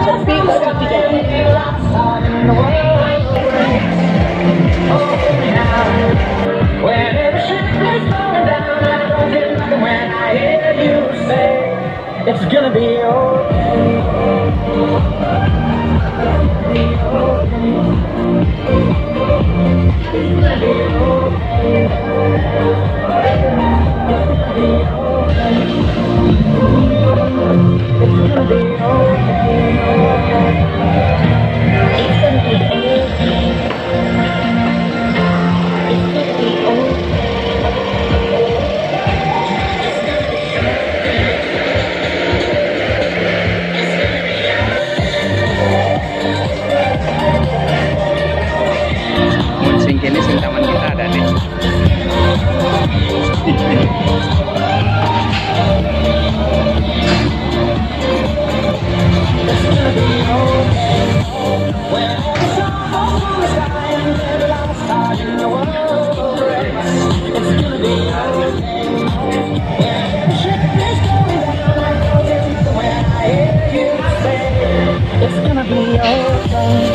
Whenever shit is going down, I don't get nothing when I hear you say it's gonna be okay. Ini sing taman kita ada nih. It's gonna be okay.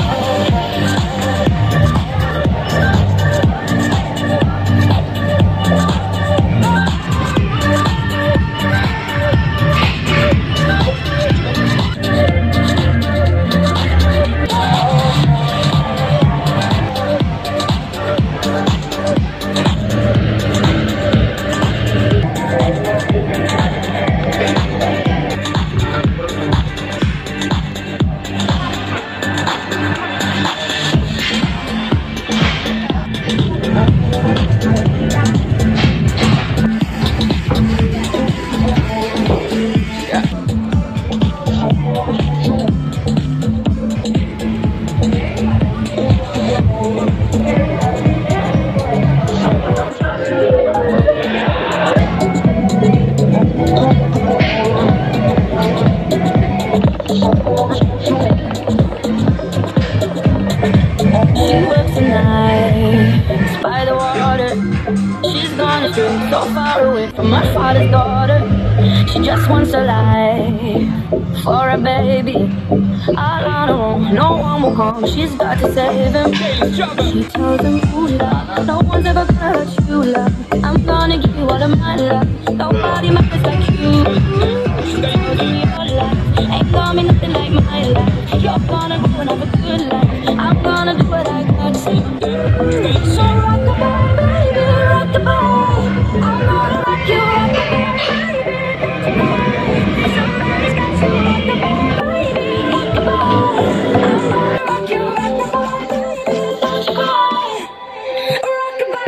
By the water, she's gonna drink so far away from her father's daughter. She just wants a life for a baby, all on her own. No one will come, she's got to save him. She tells him, ooh, love, no one's ever gonna hurt you, love. I'm gonna give you all of my love. Nobody matters like you. She tells me your life ain't gonna be nothing like my life. You're gonna go and have a good life. I'm gonna do what I got to say. So rock the boat, baby, rock the boat. I'm gonna rock you, rock the boat, baby. Somebody's got to rock the boat, baby, rock the boat. I'm gonna rock you, rock the boat, baby. Don't you cry, rock the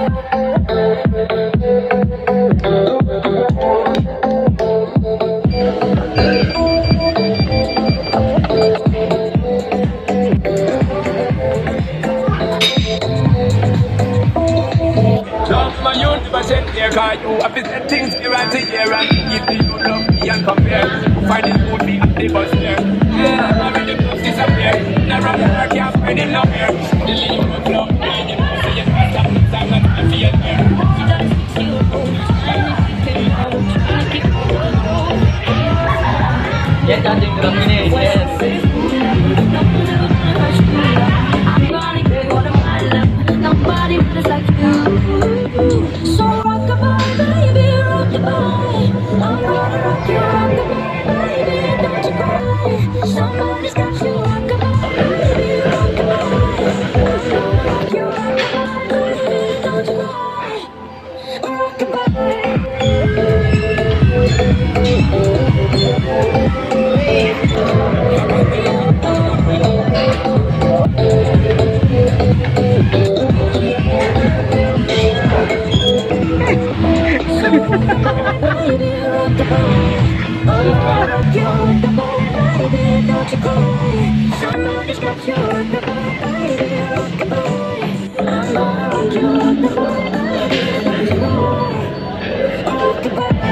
cause you have to set things here and here and give the you love me and compare. Find it good me at the bus there. Yeah, I'm in the bus disappear. Never ever can't find him nowhere. The leave of love, read him, say it fast up, I'm not gonna feel there. Yes, I think I'm in it, yes. I'm gonna give you all of my love. Nobody matters like you. So rock the boat, baby, rock the boat. I'm gonna rock you, baby, don't you cry. Somebody's got you, rock the boat, baby, rock the boat. I'm gonna rock you, baby, don't you cry. Rock the boat. Baby, rock the boat. Oh, rock you, rock the boat, baby, don't you cry. Somebody's got you, rock the boat, baby, rock the boat. I'm gonna rock you, rock the boat, baby, don't you cry. Rock the boat.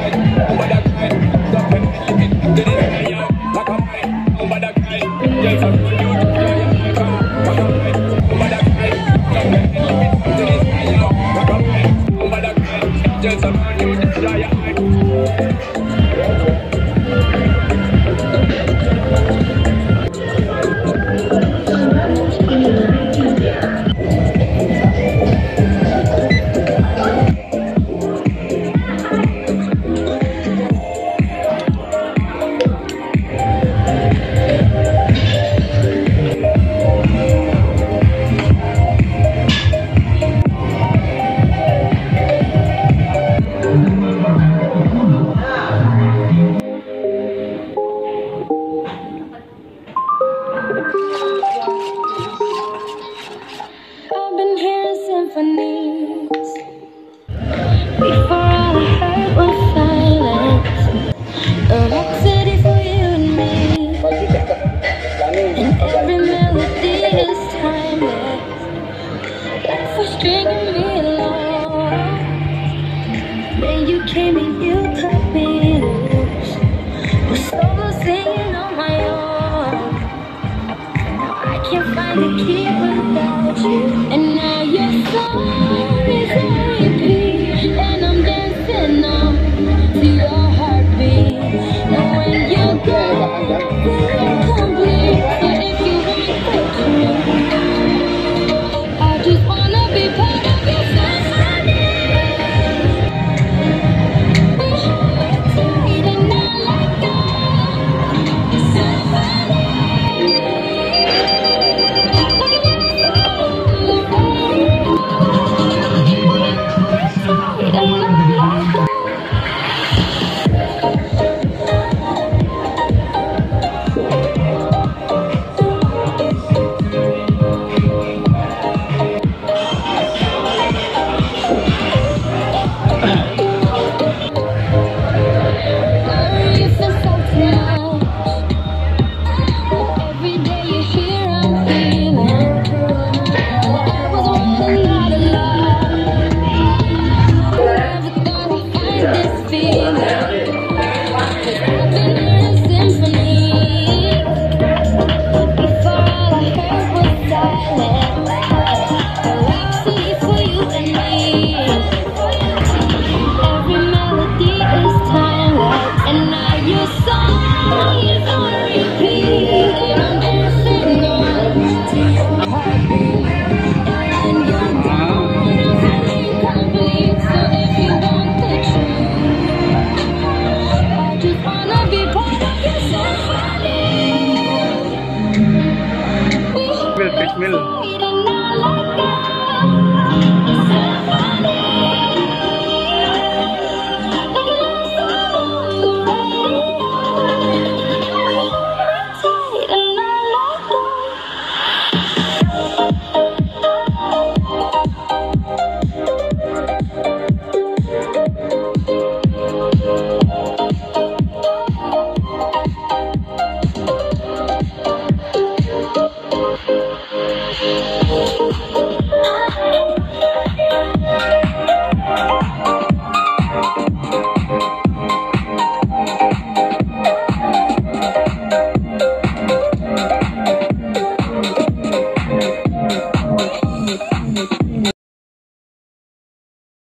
Just a man you desire. I've been hearing symphonies. Before all I heard was silence. A rhapsody for you and me. And every melody is timeless. Like for stringing me along. Then you came and you cut me loose. Was solo singing on my own. Now I can't find the key without you. And now your song is on repeat. And I'm dancing on to your heartbeat. And when you're gone, then you're complete. So if you want to I just wanna be part of your symphony. We hold me tight and not let go. Symphony. Like a tight and not let go. Mill, fish mill.